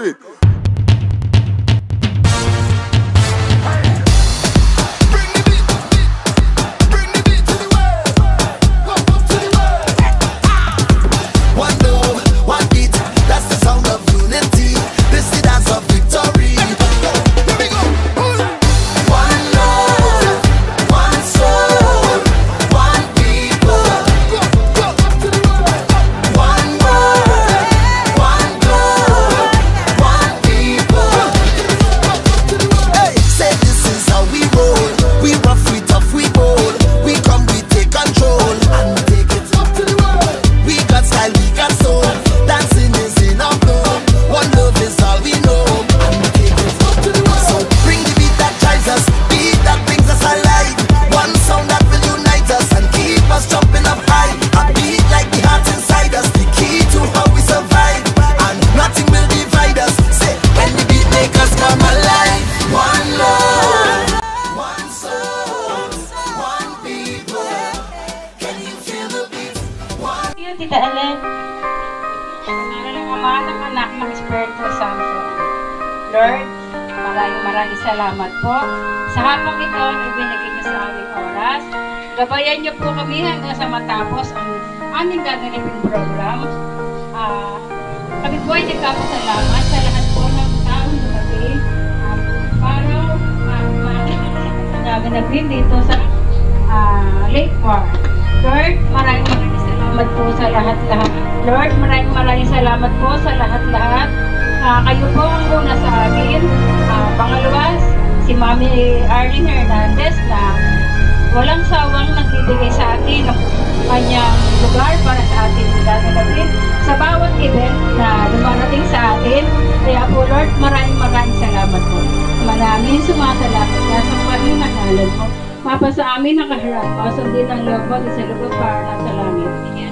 it. Tita Ellen, ng Ama ng Anak ng Espiritu Santo. Lord, maraming salamat po sa hapong ito na binigay niyo sa aming oras. Gabayan niyo po kami hanggang sa matapos ang aming gaganaping program. Kami po ay nagpapasalamat sa lahat po ng taong dumating para makita ang gaganapin dito sa Lake Park. Lord, maraming salamat po sa lahat-lahat. Lord, maraming salamat po sa lahat-lahat. Kayo po ang una sa akin. Pangalawa, si Mami Arlene Hernandez na walang sawang nagbibigay sa atin ng kanyang lugar para sa atin gaganapin sa bawat event na dumarating sa atin. Kaya po, Lord, maraming salamat po. Maraming sumasalamat na sa panginahalan po. Mapa sa amin nakaharap mo, sundin ang loob mo sa lugar para nasa langit.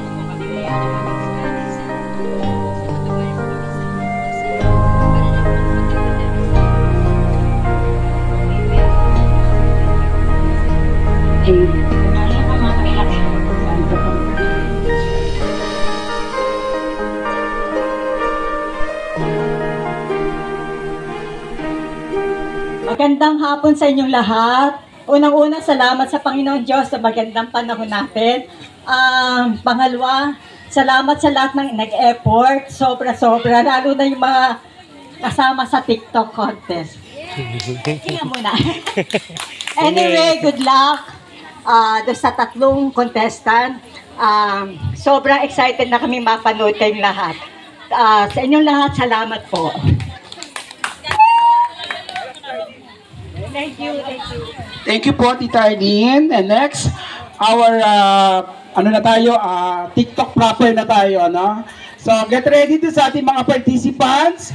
Magandang hapon sa inyong lahat. Unang-una, salamat sa Panginoon Diyos sa magandang panahon natin. Pangalawa, salamat sa lahat ng nag-effort. Sobra-sobra, lalo na yung mga kasama sa TikTok contest. Tingnan muna. Anyway, good luck doon sa tatlong contestant. Sobrang excited na kami mapanood kayong lahat. Sa inyong lahat, salamat po. Thank you, thank you. Thank you po, Tita Arlene. And next, our, TikTok proper na tayo, ano? So, get ready to sa ating mga participants.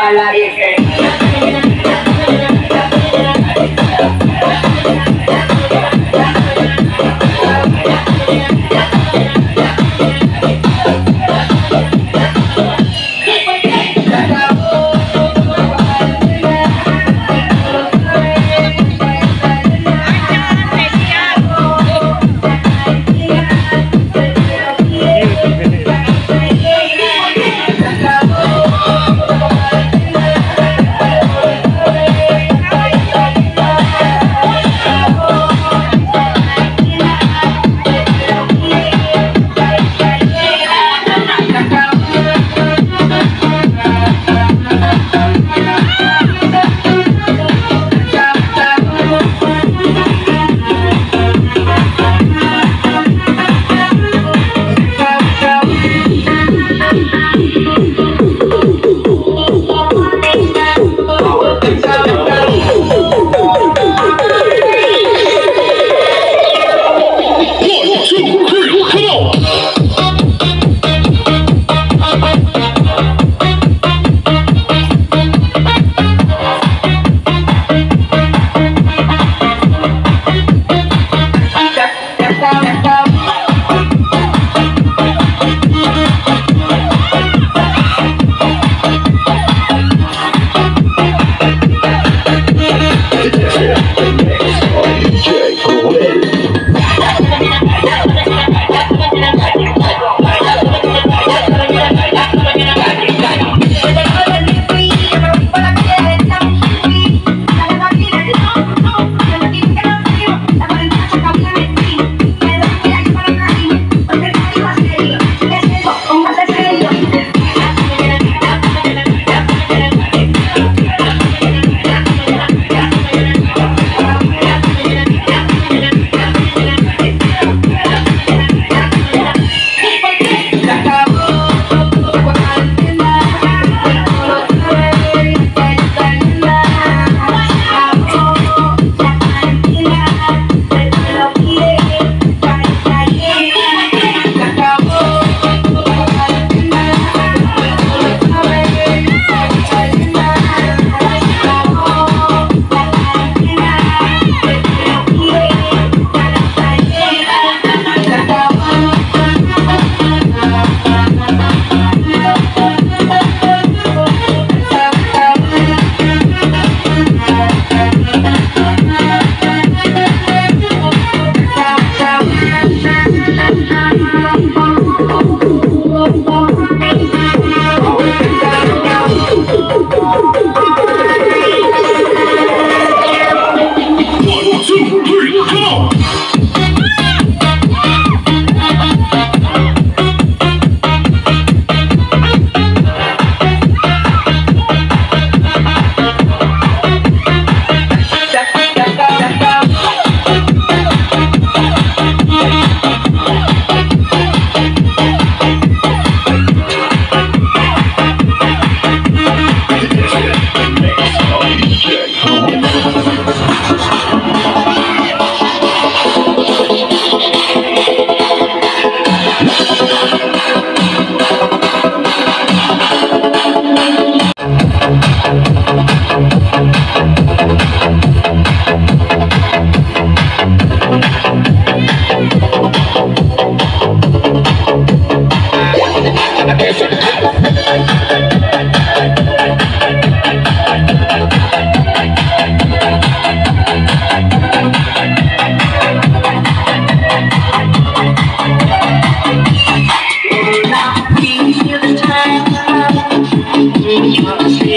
You